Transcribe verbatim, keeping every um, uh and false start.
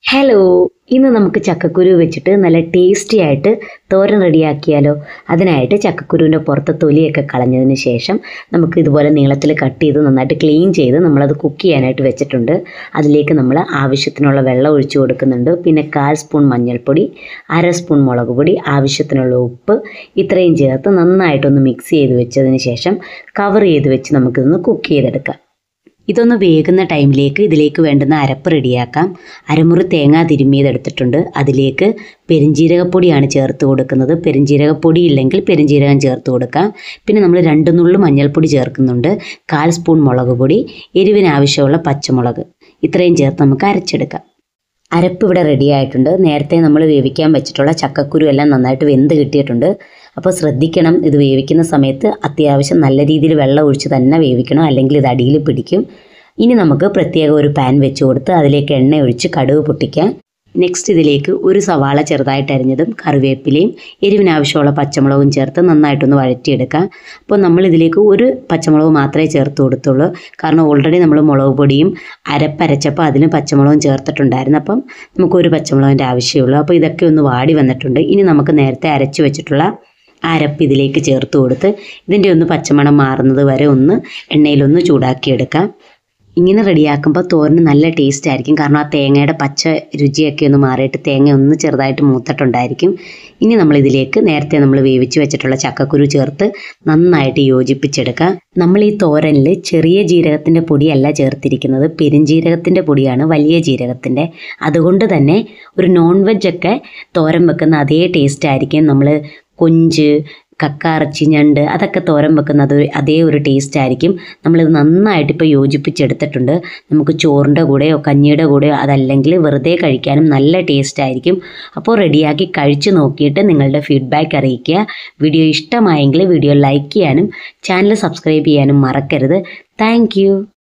Hello, ഇന്ന് നമുക്ക് ചക്കക്കുരു വെച്ചിട്ട് നല്ല ടേസ്റ്റി ആയിട്ട് തോരൻ റെഡിയാക്കിയാലോ. അതിനായിട്ട് ചക്കക്കുരുവിൻ്റെ പുറത്തെ തൊലിയൊക്കെ കളഞ്ഞതിന് ശേഷം നമുക്ക് ഇതുപോലെ നീളത്തിൽ കട്ട് ചെയ്ത് നന്നായിട്ട് ക്ലീൻ ചെയ്ത് നമ്മളത് കുക്ക് ചെയ്യാനായിട്ട് വെച്ചിട്ടുണ്ട്. അതിലേക്ക് നമ്മൾ ആവശ്യത്തിനുള്ള വെള്ളം ഒഴിച്ചു കൊടുക്കുന്നുണ്ട്. പിന്നെ കാൽ സ്പൂൺ മഞ്ഞൾപ്പൊടി, അര സ്പൂൺ മുളക് പൊടി, ആവശ്യത്തിനുള്ള ഉപ്പ് ഇത്രയും ചേർത്ത് നന്നായിട്ടൊന്ന് മിക്സ് ചെയ്ത് വെച്ചതിന് ശേഷം കവർ ചെയ്ത് വെച്ച് നമുക്കിതൊന്ന് കുക്ക് ചെയ്തെടുക്കാം. ഇതൊന്ന് വേകുന്ന ടൈമിലേക്ക് ഇതിലേക്ക് വേണ്ടുന്ന അരപ്പ് റെഡിയാക്കാം. അരമുറി തേങ്ങ തിരുമ്മിയതെടുത്തിട്ടുണ്ട്. അതിലേക്ക് പെരുംജീരകപ്പൊടിയാണ് ചേർത്ത് കൊടുക്കുന്നത്. പെരുംജീരകപ്പൊടി ഇല്ലെങ്കിൽ പെരുംജീരകം ചേർത്ത് കൊടുക്കാം. പിന്നെ നമ്മൾ രണ്ട് നുള്ളു മഞ്ഞൾപ്പൊടി ചേർക്കുന്നുണ്ട്. കാൽ സ്പൂൺ മുളക് പൊടി, എരിവിനാവശ്യമുള്ള പച്ചമുളക് ഇത്രയും ചേർത്ത് നമുക്ക് അരച്ചെടുക്കാം. അരപ്പ് ഇവിടെ റെഡി ആയിട്ടുണ്ട്. നേരത്തെ നമ്മൾ വേവിക്കാൻ വെച്ചിട്ടുള്ള ചക്കക്കുരു എല്ലാം നന്നായിട്ട് വെന്ത് കിട്ടിയിട്ടുണ്ട്. അപ്പോൾ ശ്രദ്ധിക്കണം, ഇത് വേവിക്കുന്ന സമയത്ത് അത്യാവശ്യം നല്ല രീതിയിൽ വെള്ളം ഒഴിച്ച് തന്നെ വേവിക്കണം, അല്ലെങ്കിൽ ഇത് അടിയിൽ പിടിക്കും. ഇനി നമുക്ക് പ്രത്യേക ഒരു പാൻ വെച്ച് കൊടുത്ത് അതിലേക്ക് എണ്ണ ഒഴിച്ച് കടുക് പൊട്ടിക്കാം. നെക്സ്റ്റ് ഇതിലേക്ക് ഒരു സവാള ചെറുതായിട്ട് അരിഞ്ഞതും കറിവേപ്പിലയും എരിവിനാവശ്യമുള്ള പച്ചമുളകും ചേർത്ത് നന്നായിട്ടൊന്ന് വഴറ്റിയെടുക്കാം. അപ്പോൾ നമ്മളിതിലേക്ക് ഒരു പച്ചമുളക് മാത്രമേ ചേർത്ത് കൊടുത്തുള്ളൂ. കാരണം ഓൾറെഡി നമ്മൾ മുളക് പൊടിയും അരപ്പരച്ചപ്പോൾ അതിന് പച്ചമുളകും ചേർത്തിട്ടുണ്ടായിരുന്നു. അപ്പം നമുക്കൊരു പച്ചമുളകിൻ്റെ ആവശ്യമുള്ളൂ. അപ്പോൾ ഇതൊക്കെ ഒന്ന് വാടി വന്നിട്ടുണ്ട്. ഇനി നമുക്ക് നേരത്തെ അരച്ച് വെച്ചിട്ടുള്ള അരപ്പ് ഇതിലേക്ക് ചേർത്ത് കൊടുത്ത് ഇതിൻ്റെ ഒന്ന് പച്ചമണം മാറുന്നത് വരെ ഒന്ന് എണ്ണയിലൊന്ന് ചൂടാക്കിയെടുക്കാം. ഇങ്ങനെ റെഡിയാക്കുമ്പോൾ തോരന് നല്ല ടേസ്റ്റ് ആയിരിക്കും. കാരണം ആ തേങ്ങയുടെ പച്ച രുചിയൊക്കെ ഒന്ന് മാറിയിട്ട് തേങ്ങ ഒന്ന് ചെറുതായിട്ട് മൂത്തിട്ടുണ്ടായിരിക്കും. ഇനി നമ്മളിതിലേക്ക് നേരത്തെ നമ്മൾ വേവിച്ച് വെച്ചിട്ടുള്ള ചക്കക്കുരു ചേർത്ത് നന്നായിട്ട് യോജിപ്പിച്ചെടുക്കാം. നമ്മൾ ഈ തോരനിൽ ചെറിയ ജീരകത്തിൻ്റെ പൊടിയല്ല ചേർത്തിരിക്കുന്നത്, പെരുംജീരകത്തിൻ്റെ പൊടിയാണ്, വലിയ ജീരകത്തിൻ്റെ. അതുകൊണ്ട് തന്നെ ഒരു നോൺ വെജൊക്കെ തോരൻ വെക്കുന്ന അതേ ടേസ്റ്റ് ആയിരിക്കും. നമ്മൾ കൊഞ്ച്, കക്കാറച്ചി, ഞണ്ട് അതൊക്കെ തോരൻ വെക്കുന്നത് അതേ ഒരു ടേസ്റ്റ് ആയിരിക്കും. നമ്മളിത് നന്നായിട്ട് ഇപ്പോൾ യോജിപ്പിച്ചെടുത്തിട്ടുണ്ട്. നമുക്ക് ചോറിൻ്റെ കൂടെയോ കഞ്ഞിയുടെ കൂടെയോ അതല്ലെങ്കിൽ വെറുതെ കഴിക്കാനും നല്ല ടേസ്റ്റ് ആയിരിക്കും. അപ്പോൾ റെഡിയാക്കി കഴിച്ച് നോക്കിയിട്ട് നിങ്ങളുടെ ഫീഡ്ബാക്ക് അറിയിക്കുക. വീഡിയോ ഇഷ്ടമായെങ്കിൽ വീഡിയോ ലൈക്ക് ചെയ്യാനും ചാനൽ സബ്സ്ക്രൈബ് ചെയ്യാനും മറക്കരുത്. താങ്ക്